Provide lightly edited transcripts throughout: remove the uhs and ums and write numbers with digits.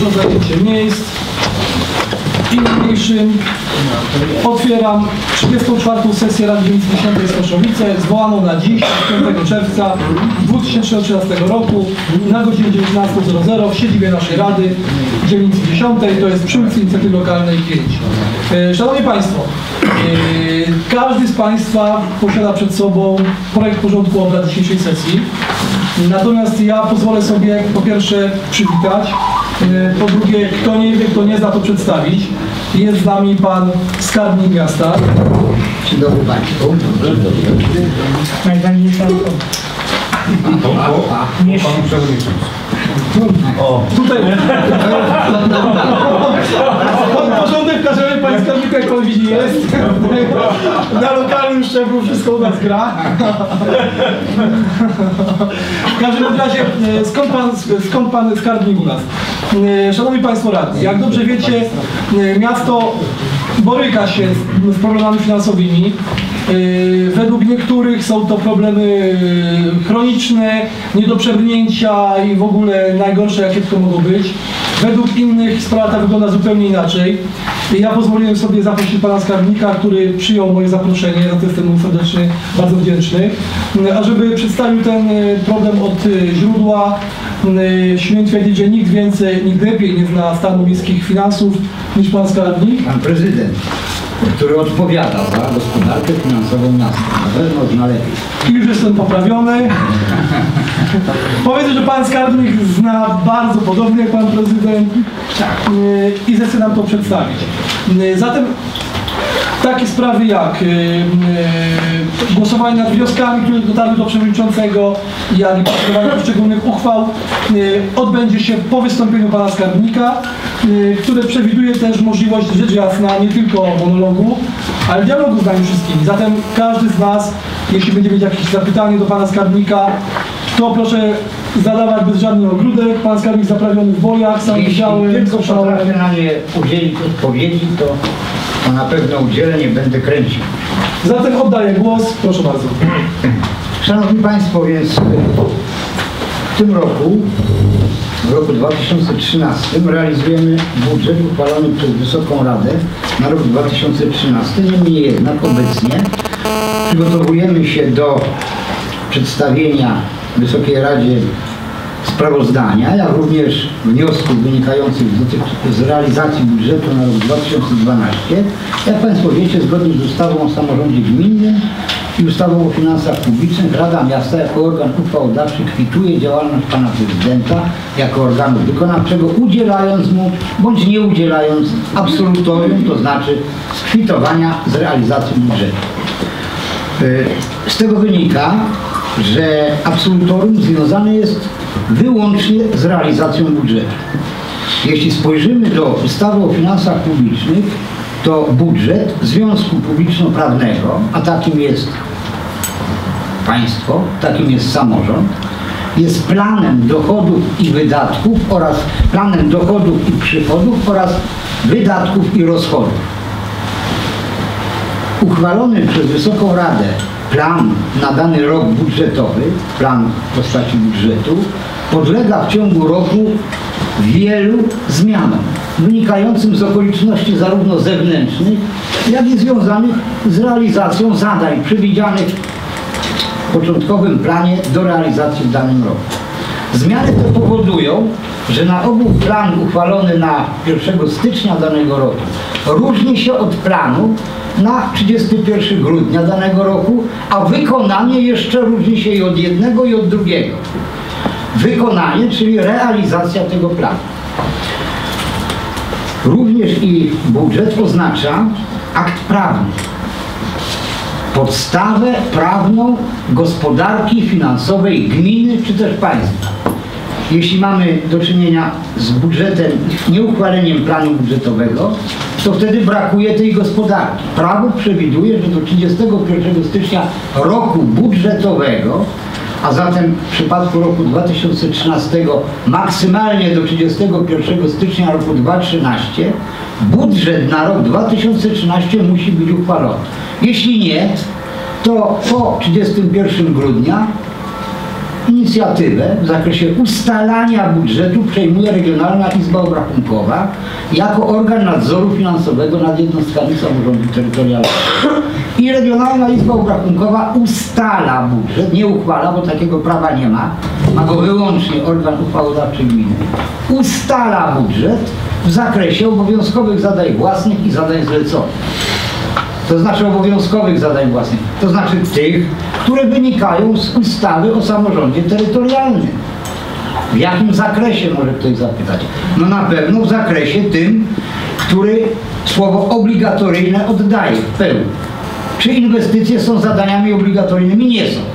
Proszę o zajęcie miejsc. I niniejszym otwieram 34. sesję Rady Dzielnicy 10 Stoszowice, zwołaną na dziś, 5 czerwca 2013 roku na godzinę 19:00 w siedzibie naszej Rady Dzielnicy 10, to jest przy ulicy Inicjatywy Lokalnej 5. Szanowni Państwo, każdy z Państwa posiada przed sobą projekt porządku obrad dzisiejszej sesji, natomiast ja pozwolę sobie po pierwsze przywitać, po drugie, kto nie wie, kto nie zna, to przedstawić. Jest z nami pan skarbnik miasta. Dzień dobry Państwu. Najważniejsza Tutaj porządek każemy pan skarbnika, jak pan widzi, jest. Na lokalnym szczeblu wszystko u nas gra. W każdym razie, skąd pan skarbnik u nas? Szanowni Państwo radni, jak dobrze wiecie, miasto boryka się z problemami finansowymi. Według niektórych są to problemy chroniczne, nie do przebrnięcia i w ogóle najgorsze, jakie tylko mogą być. Według innych sprawa ta wygląda zupełnie inaczej. Ja pozwoliłem sobie zaprosić pana skarbnika, który przyjął moje zaproszenie, za to jestem mu serdecznie bardzo wdzięczny, ażeby przedstawił ten problem od źródła. Śmiem twierdzić, że nikt więcej, nikt lepiej nie zna stanu miejskich finansów niż pan skarbnik. Pan prezydent, który odpowiada za gospodarkę finansową miasta. Na pewno zna lepiej. I już jestem poprawiony. Powiedzę, że pan skarbnik zna bardzo podobnie jak pan prezydent i zechce nam to przedstawić. Zatem takie sprawy jak głosowanie nad wnioskami, które dotarły do przewodniczącego, jak i procedowanie poszczególnych uchwał odbędzie się po wystąpieniu pana skarbnika, które przewiduje też możliwość, rzecz jasna, nie tylko monologu, ale dialogu z nami wszystkimi. Zatem każdy z nas, jeśli będzie mieć jakieś zapytanie do pana skarbnika, to proszę zadawać bez żadnych ogródek. Pan skarbnik zaprawiony w bojach, sam widziałem, tylko potrafię na nie udzielić odpowiedzi, to na pewno udzielę, nie będę kręcił. Zatem oddaję głos, proszę bardzo. Szanowni Państwo, więc w tym roku, w roku 2013 realizujemy budżet uchwalony przez Wysoką Radę na rok 2013. Niemniej jednak obecnie przygotowujemy się do przedstawienia Wysokiej Radzie sprawozdania, jak również wniosków wynikających z realizacji budżetu na rok 2012. Jak Państwo wiecie, zgodnie z ustawą o samorządzie gminnym i ustawą o finansach publicznych, Rada Miasta jako organ uchwałodawczy kwituje działalność Pana Prezydenta jako organu wykonawczego, udzielając mu bądź nie udzielając absolutorium, to znaczy skwitowania z realizacji budżetu. Z tego wynika, że absolutorium związane jest wyłącznie z realizacją budżetu. Jeśli spojrzymy do ustawy o finansach publicznych, to budżet związku publiczno-prawnego, a takim jest państwo, takim jest samorząd, jest planem dochodów i wydatków oraz planem dochodów i przychodów oraz wydatków i rozchodów. Uchwalony przez Wysoką Radę plan na dany rok budżetowy, plan w postaci budżetu, podlega w ciągu roku wielu zmianom, wynikającym z okoliczności zarówno zewnętrznych, jak i związanych z realizacją zadań przewidzianych w początkowym planie do realizacji w danym roku. Zmiany te powodują, że na ogół plan uchwalony na 1 stycznia danego roku różni się od planu na 31 grudnia danego roku, a wykonanie jeszcze różni się i od jednego i od drugiego. Wykonanie, czyli realizacja tego planu. Również i budżet oznacza akt prawny. Podstawę prawną gospodarki finansowej gminy czy też państwa. Jeśli mamy do czynienia z budżetem, nieuchwaleniem planu budżetowego, to wtedy brakuje tej gospodarki. Prawo przewiduje, że do 31 stycznia roku budżetowego, a zatem w przypadku roku 2013 maksymalnie do 31 stycznia roku 2013, budżet na rok 2013 musi być uchwalony. Jeśli nie, to po 31 grudnia inicjatywę w zakresie ustalania budżetu przejmuje Regionalna Izba Obrachunkowa jako organ nadzoru finansowego nad jednostkami samorządu terytorialnego. I Regionalna Izba Obrachunkowa ustala budżet, nie uchwala, bo takiego prawa nie ma, ma go wyłącznie organ uchwałodawczy gminy. Ustala budżet w zakresie obowiązkowych zadań własnych i zadań zleconych. To znaczy obowiązkowych zadań własnych, to znaczy tych, które wynikają z ustawy o samorządzie terytorialnym. W jakim zakresie, może ktoś zapytać? No na pewno w zakresie tym, który słowo obligatoryjne oddaje w pełni. Czy inwestycje są zadaniami obligatoryjnymi? Nie są.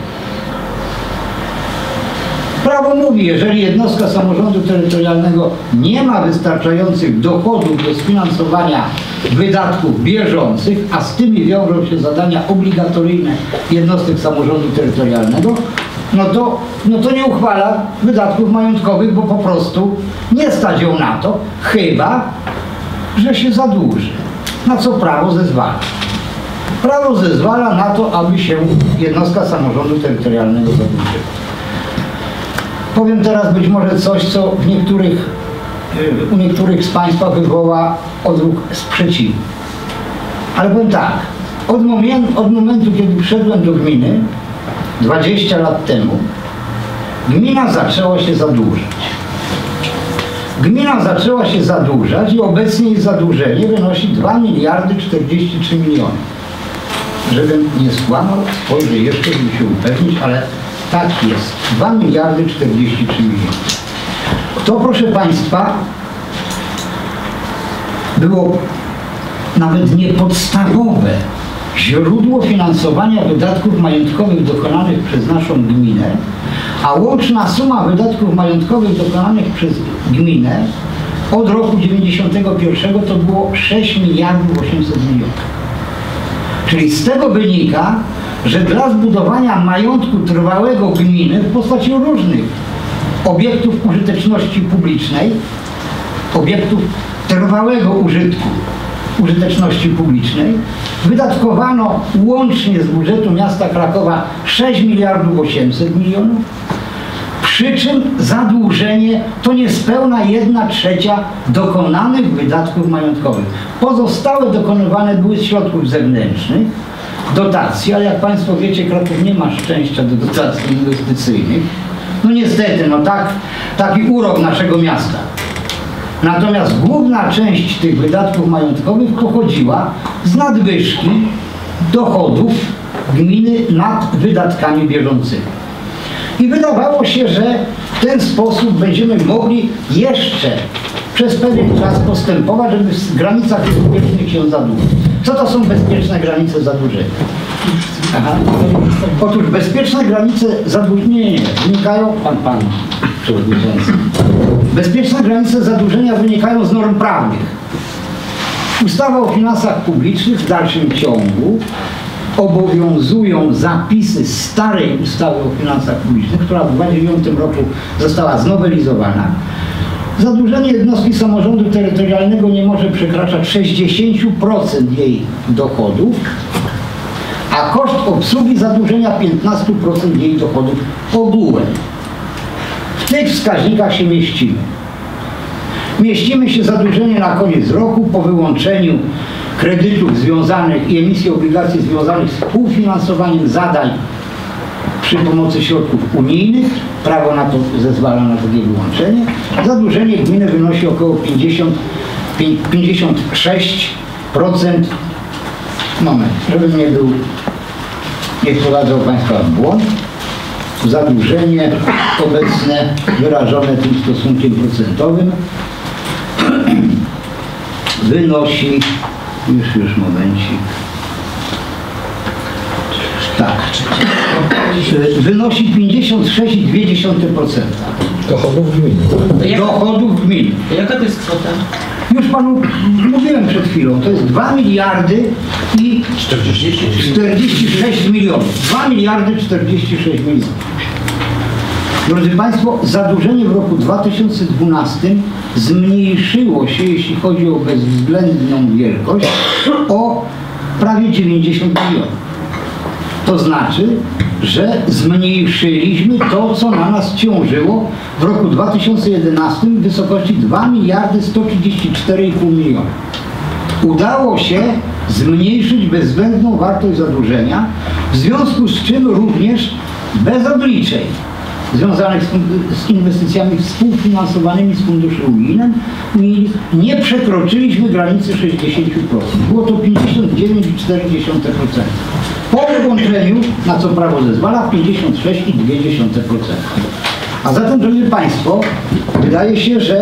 Prawo mówi, jeżeli jednostka samorządu terytorialnego nie ma wystarczających dochodów do sfinansowania wydatków bieżących, a z tymi wiążą się zadania obligatoryjne jednostek samorządu terytorialnego, no to nie uchwala wydatków majątkowych, bo po prostu nie stać ją na to, chyba że się zadłuży, na co prawo zezwala. Prawo zezwala na to, aby się jednostka samorządu terytorialnego zadłużyła. Powiem teraz być może coś, co u niektórych z Państwa wywoła odruch sprzeciwu. Ale powiem tak, od momentu, kiedy przyszedłem do gminy, 20 lat temu, gmina zaczęła się zadłużać. Gmina zaczęła się zadłużać i obecnie jej zadłużenie wynosi 2 miliardy 43 miliony. Żebym nie skłamał, spojrzę jeszcze, żeby się upewnić, ale tak jest. 2 miliardy 43 miliony. To, proszę Państwa, było nawet nie podstawowe źródło finansowania wydatków majątkowych dokonanych przez naszą gminę, a łączna suma wydatków majątkowych dokonanych przez gminę od roku 1991 to było 6 miliardów 800 milionów. Czyli z tego wynika, że dla zbudowania majątku trwałego gminy w postaci różnych obiektów użyteczności publicznej, obiektów trwałego użytku, użyteczności publicznej, wydatkowano łącznie z budżetu miasta Krakowa 6 miliardów 800 milionów, przy czym zadłużenie to niespełna 1/3 dokonanych wydatków majątkowych. Pozostałe dokonywane były z środków zewnętrznych, dotacji, ale jak Państwo wiecie, Kraków nie ma szczęścia do dotacji inwestycyjnych. No niestety, no taki urok naszego miasta. Natomiast główna część tych wydatków majątkowych pochodziła z nadwyżki dochodów gminy nad wydatkami bieżącymi. I wydawało się, że w ten sposób będziemy mogli jeszcze przez pewien czas postępować, żeby w granicach bezpiecznych się zadłużyć. Co to są bezpieczne granice zadłużenia? Aha. Otóż bezpieczne granice zadłużenia wynikają, pan przewodniczący, bezpieczne granice zadłużenia wynikają z norm prawnych. Ustawa o finansach publicznych w dalszym ciągu obowiązują zapisy starej ustawy o finansach publicznych, która w 2009 roku została znowelizowana. Zadłużenie jednostki samorządu terytorialnego nie może przekraczać 60% jej dochodów, a koszt obsługi zadłużenia 15% jej dochodów ogółem. W tych wskaźnikach się mieścimy. Mieścimy się zadłużenie na koniec roku po wyłączeniu kredytów związanych i emisji obligacji związanych z współfinansowaniem zadań przy pomocy środków unijnych. Prawo na to zezwala na takie wyłączenie. Zadłużenie gminy wynosi około 56%. Moment, żebym nie wprowadzał Państwa w błąd. Zadłużenie obecne wyrażone tym stosunkiem procentowym wynosi, już momencik, tak, wynosi 56,2%. Dochodów gminy. Dochodów gminy. Jaka to jest kwota? Już Panu mówiłem przed chwilą, to jest 2 miliardy i 46 milionów. 2 miliardy 46 milionów. Drodzy Państwo, zadłużenie w roku 2012 zmniejszyło się, jeśli chodzi o bezwzględną wielkość, o prawie 90 milionów. To znaczy, że zmniejszyliśmy to, co na nas ciążyło w roku 2011 w wysokości 2 miliardy 134,5 miliona. Udało się zmniejszyć bezwzględną wartość zadłużenia, w związku z czym również bez obliczeń związanych z inwestycjami współfinansowanymi z funduszy unijnych nie przekroczyliśmy granicy 60%. Było to 59,4%. Po wyłączeniu, na co prawo zezwala, 56,2%. A zatem, drodzy Państwo, wydaje się, że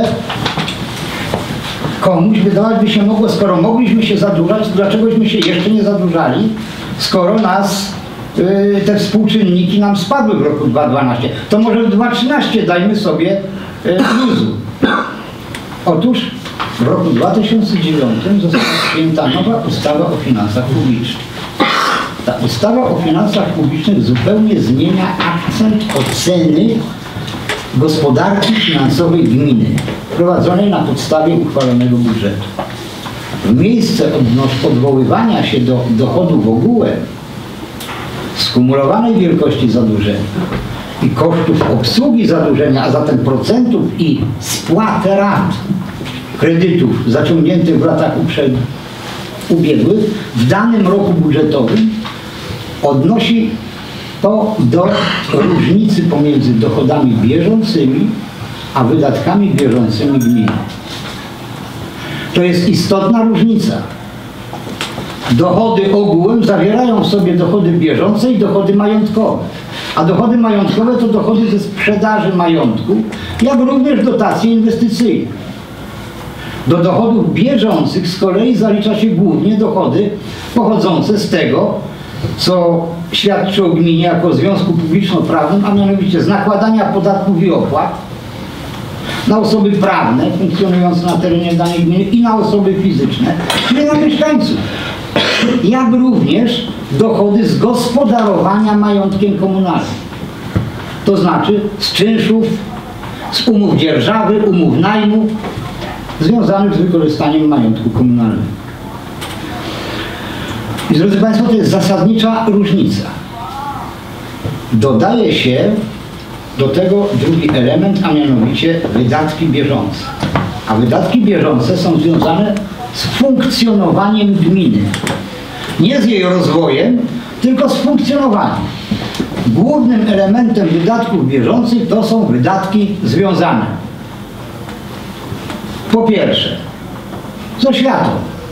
komuś wydawać by się mogło, skoro mogliśmy się zadłużać, dlaczegośmy się jeszcze nie zadłużali, skoro nas te współczynniki nam spadły w roku 2012. To może w 2013 dajmy sobie luzu. Otóż w roku 2009 została przyjęta nowa ustawa o finansach publicznych. Ta ustawa o finansach publicznych zupełnie zmienia akcent oceny gospodarki finansowej gminy, prowadzonej na podstawie uchwalonego budżetu. W miejsce odwoływania się do dochodów ogółem, skumulowanej wielkości zadłużenia i kosztów obsługi zadłużenia, a zatem procentów i spłaty rat kredytów zaciągniętych w latach ubiegłych w danym roku budżetowym, odnosi to do różnicy pomiędzy dochodami bieżącymi a wydatkami bieżącymi gminy. To jest istotna różnica. Dochody ogółem zawierają w sobie dochody bieżące i dochody majątkowe. A dochody majątkowe to dochody ze sprzedaży majątku, jak również dotacje inwestycyjne. Do dochodów bieżących z kolei zalicza się głównie dochody pochodzące z tego, co świadczy o gminie jako związku publiczno-prawnym, a mianowicie z nakładania podatków i opłat na osoby prawne funkcjonujące na terenie danej gminy i na osoby fizyczne, czyli na mieszkańców, jak również dochody z gospodarowania majątkiem komunalnym. To znaczy z czynszów, z umów dzierżawy, umów najmu związanych z wykorzystaniem majątku komunalnego. I drodzy Państwo, to jest zasadnicza różnica. Dodaje się do tego drugi element, a mianowicie wydatki bieżące. A wydatki bieżące są związane z funkcjonowaniem gminy. Nie z jej rozwojem, tylko z funkcjonowaniem. Głównym elementem wydatków bieżących to są wydatki związane. Po pierwsze, z oświatą.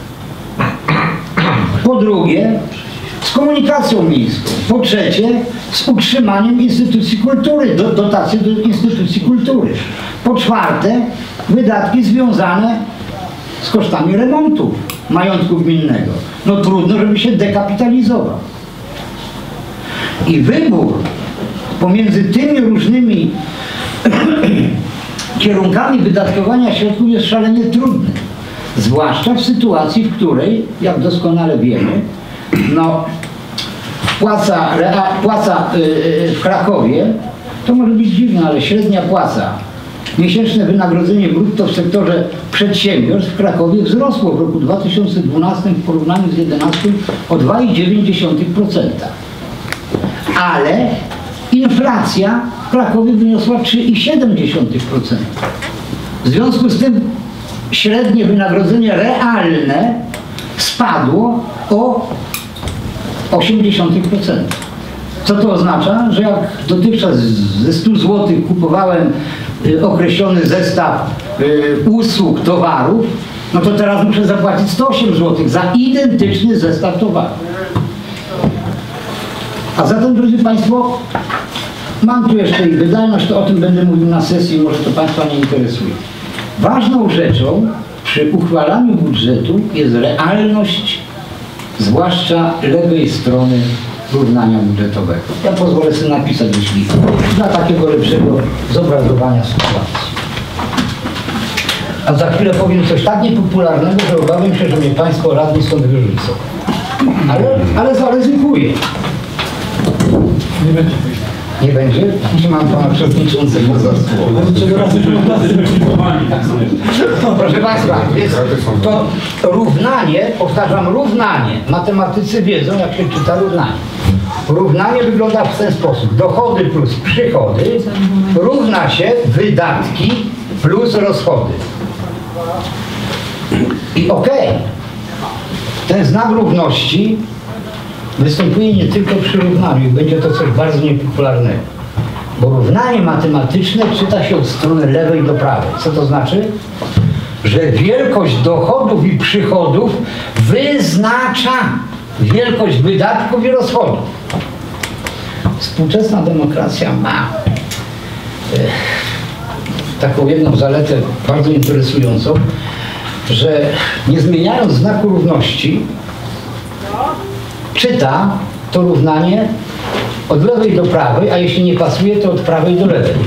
Po drugie, z komunikacją miejską. Po trzecie, z utrzymaniem instytucji kultury, dotacje do instytucji kultury. Po czwarte, wydatki związane z kosztami remontu majątku gminnego. No trudno, żeby się dekapitalizował. I wybór pomiędzy tymi różnymi kierunkami wydatkowania środków jest szalenie trudny. Zwłaszcza w sytuacji, w której, jak doskonale wiemy, no, płaca w Krakowie to może być dziwne, ale średnia płaca, miesięczne wynagrodzenie brutto w sektorze przedsiębiorstw w Krakowie wzrosło w roku 2012 w porównaniu z 2011 o 2,9%. Ale inflacja w Krakowie wyniosła 3,7%. W związku z tym średnie wynagrodzenie realne spadło o 0,8%. Co to oznacza? Że jak dotychczas ze 100 zł kupowałem określony zestaw usług, towarów, no to teraz muszę zapłacić 108 zł za identyczny zestaw towarów. A zatem, drodzy Państwo, mam tu jeszcze i wydajność, to o tym będę mówił na sesji, może to Państwa nie interesuje. Ważną rzeczą przy uchwalaniu budżetu jest realność, zwłaszcza lewej strony równania budżetowego. Ja pozwolę sobie napisać jeśli dla takiego lepszego zobrazowania sytuacji. A za chwilę powiem coś tak niepopularnego, że obawiam się, że mnie Państwo radni stąd wyrzucą. Ale zaryzykuję. Nie będzie. Nie będzie? Czy mam Pana Przewodniczącego za słowo? Proszę Państwa, jest to równanie, powtarzam, równanie. Matematycy wiedzą, jak się czyta równanie. równanie wygląda w ten sposób. Dochody plus przychody równa się wydatki plus rozchody. I okej, ten znak równości występuje nie tylko przy równaniu i będzie to coś bardzo niepopularnego. Bo równanie matematyczne czyta się od strony lewej do prawej. Co to znaczy? Że wielkość dochodów i przychodów wyznacza wielkość wydatków i rozchodów. Współczesna demokracja ma taką jedną zaletę bardzo interesującą, że nie zmieniając znaku równości, czyta to równanie od lewej do prawej, a jeśli nie pasuje, to od prawej do lewej.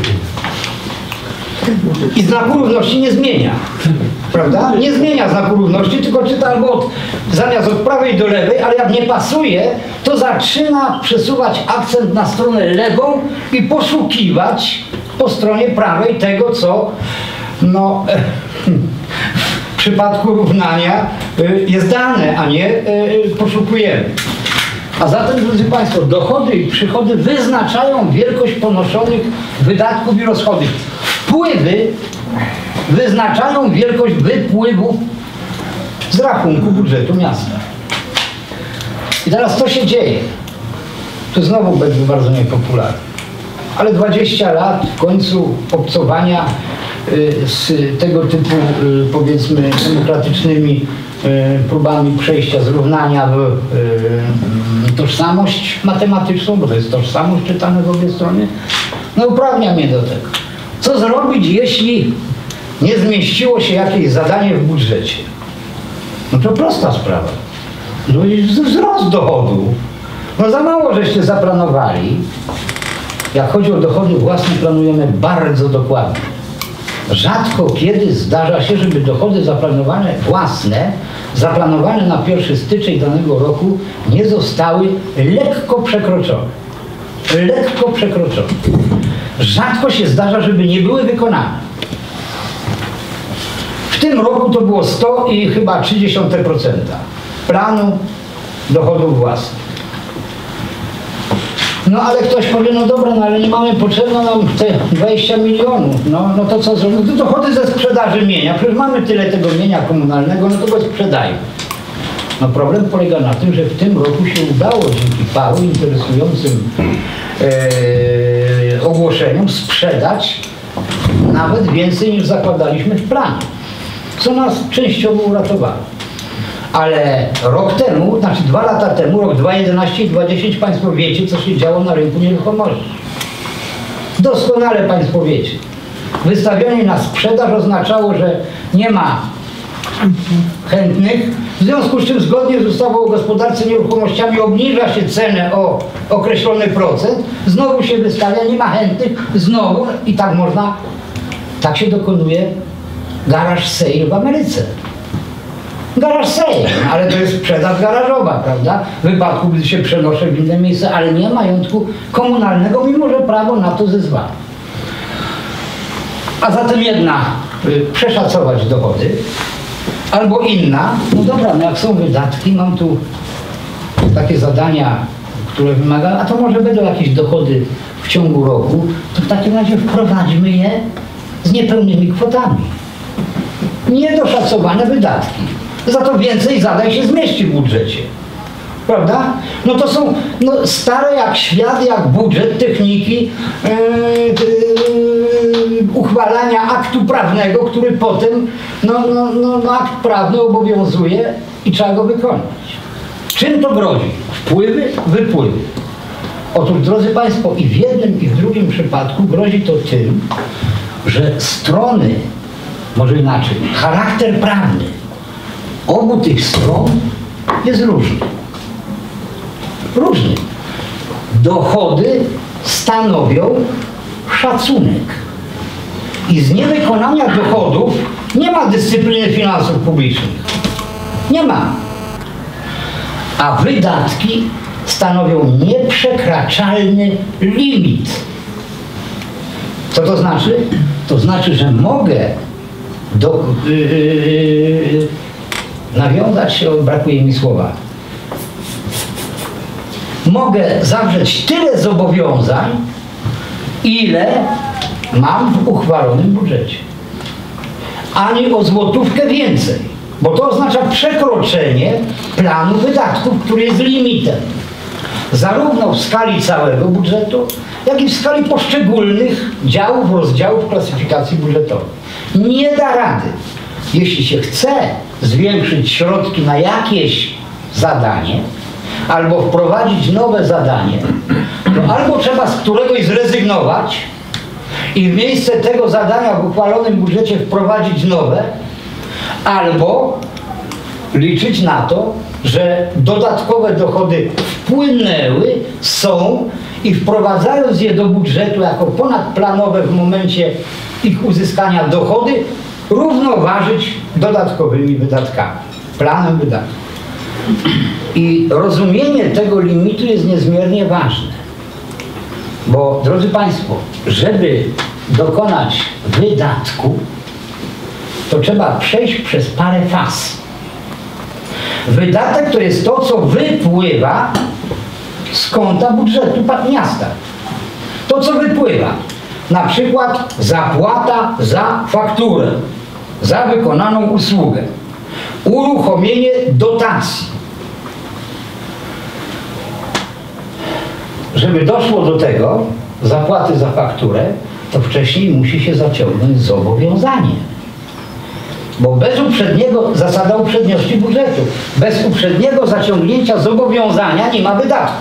I znaku równości nie zmienia. Prawda? Nie zmienia znaku równości, tylko czyta albo zamiast od prawej do lewej, ale jak nie pasuje, to zaczyna przesuwać akcent na stronę lewą i poszukiwać po stronie prawej tego, co no, w przypadku równania jest dane, a nie poszukujemy. A zatem, drodzy Państwo, dochody i przychody wyznaczają wielkość ponoszonych wydatków i rozchodów. Wpływy wyznaczają wielkość wypływów z rachunku budżetu miasta. I teraz co się dzieje? To znowu będzie bardzo niepopularne. Ale 20 lat w końcu obcowania z tego typu, powiedzmy, demokratycznymi próbami przejścia z równania w tożsamość matematyczną, bo to jest tożsamość czytane w obie strony, no uprawnia mnie do tego. Co zrobić, jeśli nie zmieściło się jakieś zadanie w budżecie? No to prosta sprawa. No i wzrost dochodu. No za mało żeście zaplanowali. Jak chodzi o dochody własne, planujemy bardzo dokładnie. Rzadko kiedy zdarza się, żeby dochody zaplanowane własne, zaplanowane na 1 stycznia danego roku, nie zostały lekko przekroczone. Lekko przekroczone. Rzadko się zdarza, żeby nie były wykonane. W tym roku to było 100 i chyba 0,3% planu dochodów własnych. No ale ktoś powie, no dobra, no ale nie mamy, potrzebne nam te 20 milionów. No to co zrobimy? To dochody ze sprzedaży mienia. Przecież mamy tyle tego mienia komunalnego, no to go sprzedajmy. No problem polega na tym, że w tym roku się udało dzięki paru interesującym ogłoszeniom sprzedać nawet więcej niż zakładaliśmy w planie. Co nas częściowo uratowało. Ale rok temu, znaczy 2 lata temu, rok 2011 i 2010, Państwo wiecie, co się działo na rynku nieruchomości. Doskonale Państwo wiecie. Wystawienie na sprzedaż oznaczało, że nie ma chętnych, w związku z czym zgodnie z ustawą o gospodarce nieruchomościami obniża się cenę o określony procent, znowu się wystawia, nie ma chętnych, znowu i tak można, tak się dokonuje garage sale w Ameryce. Garaż sale, ale to jest sprzedaż garażowa, prawda? W wypadku, gdy się przenoszę w inne miejsce, ale nie majątku komunalnego, mimo że prawo na to zezwala. A zatem jedna, przeszacować dochody, albo inna, no dobra, no jak są wydatki, mam tu takie zadania, które wymagają, a to może będą jakieś dochody w ciągu roku, to w takim razie wprowadźmy je z niepełnymi kwotami. Niedoszacowane wydatki. Za to więcej zadań się zmieści w budżecie. Prawda? No to są stare jak świat, jak budżet, techniki uchwalania aktu prawnego, który potem akt prawny obowiązuje i trzeba go wykonać. Czym to grozi? Wpływy, wypływy. Otóż, drodzy Państwo, i w jednym, i w drugim przypadku grozi to tym, że strony, może inaczej, charakter prawny obu tych stron jest różny. Różny. Dochody stanowią szacunek. I z niewykonania dochodów nie ma dyscypliny finansów publicznych. Nie ma. A wydatki stanowią nieprzekraczalny limit. Co to znaczy? To znaczy, że mogę nawiązać się, brakuje mi słowa. mogę zawrzeć tyle zobowiązań, ile mam w uchwalonym budżecie. Ani o złotówkę więcej, bo to oznacza przekroczenie planu wydatków, który jest limitem. Zarówno w skali całego budżetu, jak i w skali poszczególnych działów, rozdziałów klasyfikacji budżetowej. Nie da rady. Jeśli się chce zwiększyć środki na jakieś zadanie, albo wprowadzić nowe zadanie, to albo trzeba z któregoś zrezygnować i w miejsce tego zadania w uchwalonym budżecie wprowadzić nowe, albo liczyć na to, że dodatkowe dochody wpłynęły, są i wprowadzając je do budżetu jako ponadplanowe w momencie ich uzyskania dochody, równoważyć dodatkowymi wydatkami, planem wydatków. I rozumienie tego limitu jest niezmiernie ważne, bo drodzy Państwo, żeby dokonać wydatku, to trzeba przejść przez parę faz. Wydatek to jest to, co wypływa z konta budżetu miasta. To, co wypływa. Na przykład zapłata za fakturę, za wykonaną usługę, uruchomienie dotacji. Żeby doszło do tego, zapłaty za fakturę, to wcześniej musi się zaciągnąć zobowiązanie. Bo bez uprzedniego, zasada uprzedniości budżetu, bez uprzedniego zaciągnięcia zobowiązania nie ma wydatku.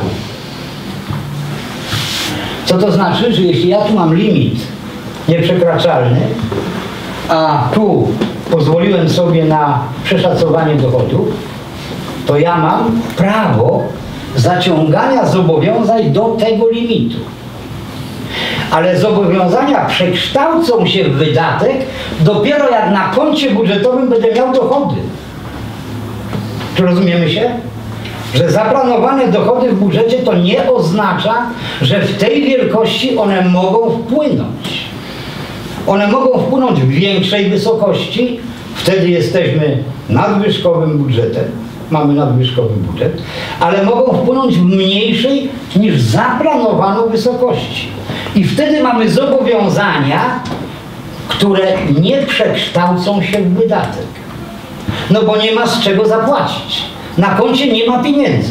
Co to znaczy, że jeśli ja tu mam limit nieprzekraczalny, a tu pozwoliłem sobie na przeszacowanie dochodów, to ja mam prawo zaciągania zobowiązań do tego limitu. Ale zobowiązania przekształcą się w wydatek dopiero jak na koncie budżetowym będę miał dochody. Czy rozumiemy się? Że zaplanowane dochody w budżecie to nie oznacza, że w tej wielkości one mogą wpłynąć. One mogą wpłynąć w większej wysokości, wtedy jesteśmy nadwyżkowym budżetem, mamy nadwyżkowy budżet, ale mogą wpłynąć w mniejszej niż zaplanowano wysokości. I wtedy mamy zobowiązania, które nie przekształcą się w wydatek. No bo nie ma z czego zapłacić. Na koncie nie ma pieniędzy.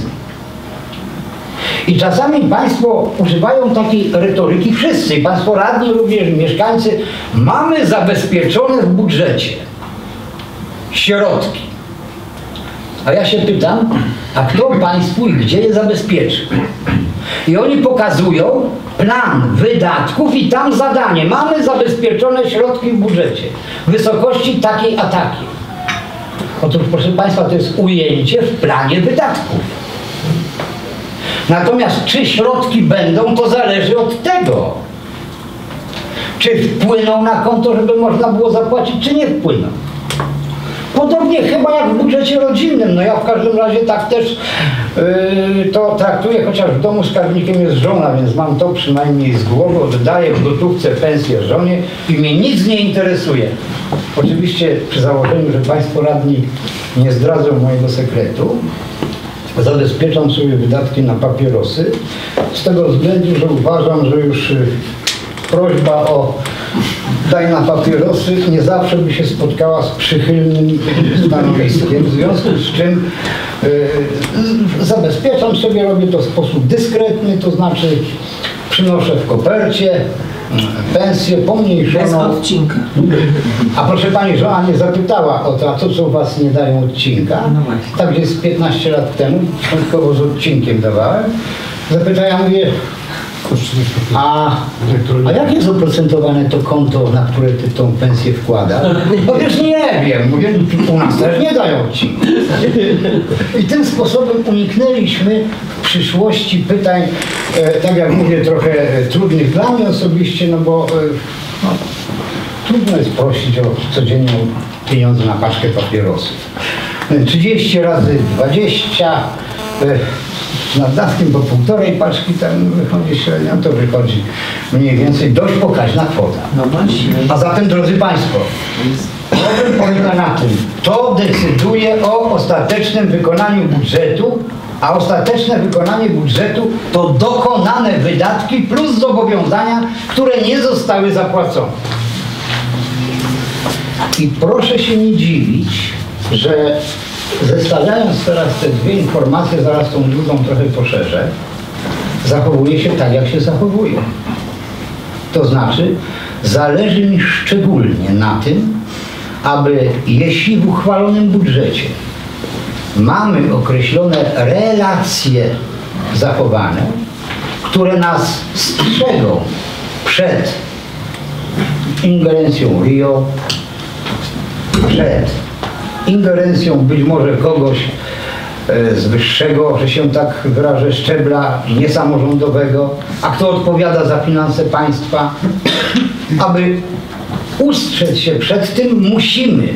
I czasami Państwo używają takiej retoryki, wszyscy, Państwo radni, również mieszkańcy, mamy zabezpieczone w budżecie środki. A ja się pytam, a kto Państwu i gdzie je zabezpieczy? I oni pokazują plan wydatków i tam zadanie. Mamy zabezpieczone środki w budżecie w wysokości takiej a takiej. Otóż, proszę Państwa, to jest ujęcie w planie wydatków. Natomiast czy środki będą, to zależy od tego. Czy wpłyną na konto, żeby można było zapłacić, czy nie wpłyną. Podobnie chyba jak w budżecie rodzinnym. No ja w każdym razie tak też to traktuję, chociaż w domu skarbnikiem jest żona, więc mam to przynajmniej z głowy, oddaję w gotówce pensję żonie i mnie nic nie interesuje. Oczywiście przy założeniu, że Państwo radni nie zdradzą mojego sekretu, zabezpieczam sobie wydatki na papierosy z tego względu, że uważam, że już prośba o daj na papierosy nie zawsze by się spotkała z przychylnym stanowiskiem, w związku z czym zabezpieczam sobie, robię to w sposób dyskretny, to znaczy przynoszę w kopercie pensję pomniejszoną. Bez odcinka. A proszę Pani, żona mnie zapytała o to, a co u Was nie dają odcinka? No właśnie. Tak gdzieś 15 lat temu, początkowo z odcinkiem dawałem. Zapytałem, ja mówię, a jak jest oprocentowane to konto, na które Ty tą pensję wkładasz? Bo wiesz, nie wiem. Mówię, u nas też nie dają odcinka. I tym sposobem uniknęliśmy w przyszłości pytań, tak jak mówię, trochę trudnych dla mnie osobiście, no bo trudno jest prosić o codziennie pieniądze na paczkę papierosów. 30 razy 20 z naddatkiem po półtorej paczki tam wychodzi średnio, to wychodzi mniej więcej dość pokaźna kwota. No właśnie. A zatem, drodzy Państwo, problem polega na tym, to decyduje o ostatecznym wykonaniu budżetu a ostateczne wykonanie budżetu to dokonane wydatki plus zobowiązania, które nie zostały zapłacone. I proszę się nie dziwić, że zestawiając teraz te dwie informacje, zaraz tą drugą trochę poszerzę, zachowuje się tak, jak się zachowuje. To znaczy, zależy mi szczególnie na tym, aby jeśli w uchwalonym budżecie mamy określone relacje zachowane, które nas strzegą przed ingerencją RIO, przed ingerencją być może kogoś z wyższego, że się tak wyrażę, szczebla niesamorządowego, a kto odpowiada za finanse państwa, aby ustrzec się przed tym, musimy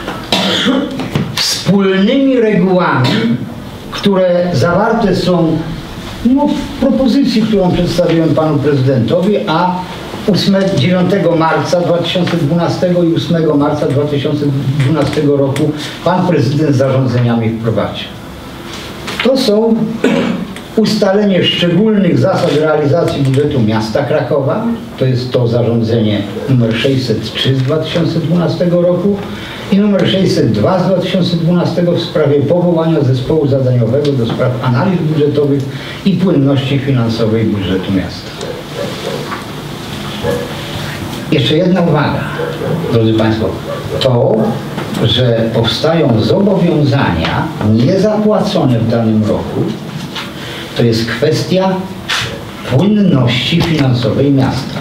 wspólnymi regułami, które zawarte są w propozycji, którą przedstawiłem panu prezydentowi, a 9 marca 2012 i 8 marca 2012 roku pan prezydent zarządzeniami wprowadził. To są ustalenie szczególnych zasad realizacji budżetu miasta Krakowa, to jest to zarządzenie nr 603 z 2012 roku i nr 602 z 2012 w sprawie powołania zespołu zadaniowego do spraw analiz budżetowych i płynności finansowej budżetu miasta. Jeszcze jedna uwaga, drodzy Państwo, to, że powstają zobowiązania niezapłacone w danym roku, to jest kwestia płynności finansowej miasta.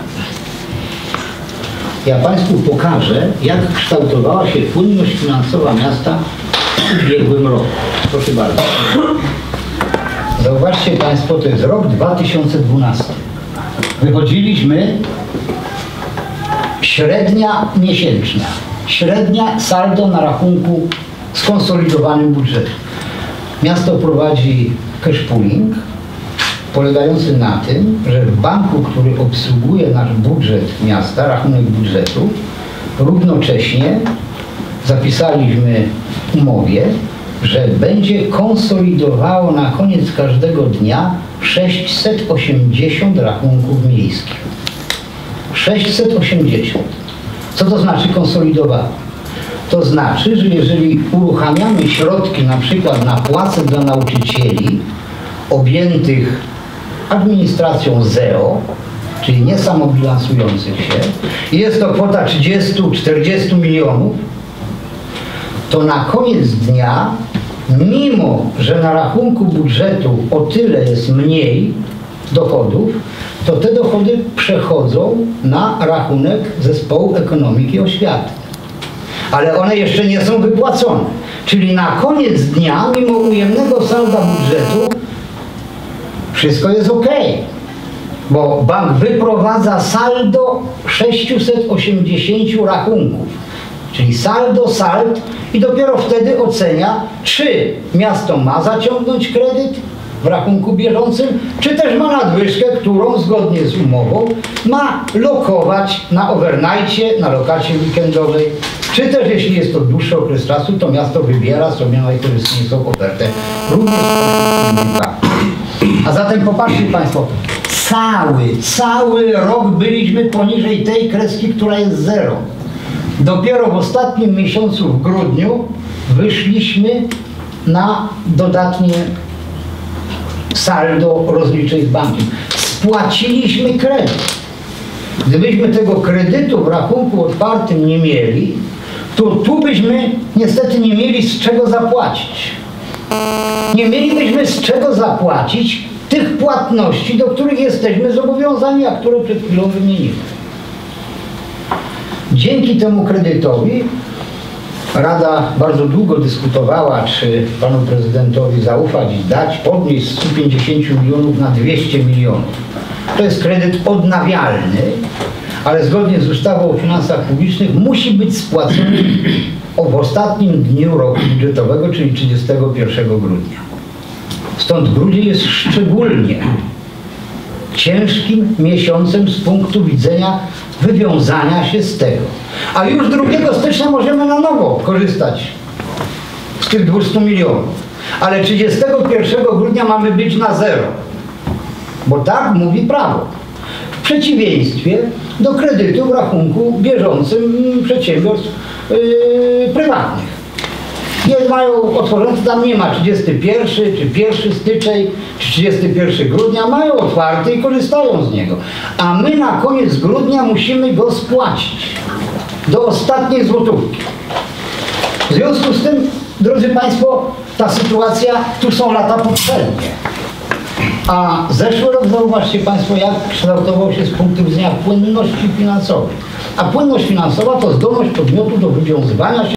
Ja Państwu pokażę, jak kształtowała się płynność finansowa miasta w ubiegłym roku. Proszę bardzo. Zauważcie Państwo, to jest rok 2012. Wychodziliśmy średnia miesięczna, średnia saldo na rachunku skonsolidowanym budżetu. Miasto prowadzi cash pooling polegający na tym, że w banku, który obsługuje nasz budżet miasta, rachunek budżetu, równocześnie zapisaliśmy w umowie, że będzie konsolidowało na koniec każdego dnia 680 rachunków miejskich. 680. Co to znaczy konsolidowało? To znaczy, że jeżeli uruchamiamy środki na przykład na płace dla nauczycieli objętych administracją zero, czyli niesamobilansujących się, i jest to kwota 30-40 milionów, to na koniec dnia, mimo że na rachunku budżetu o tyle jest mniej dochodów, to te dochody przechodzą na rachunek Zespołu Ekonomiki i Oświaty. Ale one jeszcze nie są wypłacone. Czyli na koniec dnia, mimo ujemnego salda budżetu, wszystko jest ok. Bo bank wyprowadza saldo 680 rachunków. Czyli sald i dopiero wtedy ocenia, czy miasto ma zaciągnąć kredyt w rachunku bieżącym, czy też ma nadwyżkę, którą zgodnie z umową ma lokować na overnajcie, na lokacie weekendowej, czy też jeśli jest to dłuższy okres czasu, to miasto wybiera sobie najkorzystniejszą ofertę również spośród innych banków. A zatem popatrzcie Państwo, cały rok byliśmy poniżej tej kreski, która jest zero. Dopiero w ostatnim miesiącu, w grudniu, wyszliśmy na dodatnie saldo rozliczeń z bankiem. Spłaciliśmy kredyt. Gdybyśmy tego kredytu w rachunku otwartym nie mieli, to tu byśmy niestety nie mieli z czego zapłacić. Nie mielibyśmy z czego zapłacić tych płatności, do których jesteśmy zobowiązani, a które przed chwilą wymieniłem. Dzięki temu kredytowi Rada bardzo długo dyskutowała, czy panu prezydentowi zaufać i dać, podnieść z 150 milionów na 200 milionów. To jest kredyt odnawialny, ale zgodnie z ustawą o finansach publicznych musi być spłacony w ostatnim dniu roku budżetowego, czyli 31 grudnia. Stąd grudzień jest szczególnie ciężkim miesiącem z punktu widzenia wywiązania się z tego. A już 2 stycznia możemy na nowo korzystać z tych 200 milionów. Ale 31 grudnia mamy być na zero, bo tak mówi prawo. W przeciwieństwie do kredytu w rachunku bieżącym przedsiębiorstw prywatnych. Nie mają otworzone, tam nie ma 31 czy 1 styczeń, czy 31 grudnia, mają otwarty i korzystają z niego. A my na koniec grudnia musimy go spłacić do ostatniej złotówki. W związku z tym, drodzy Państwo, ta sytuacja, tu są lata poprzednie. A zeszły rok, zauważcie Państwo, jak kształtował się z punktu widzenia płynności finansowej. A płynność finansowa to zdolność podmiotu do wywiązywania się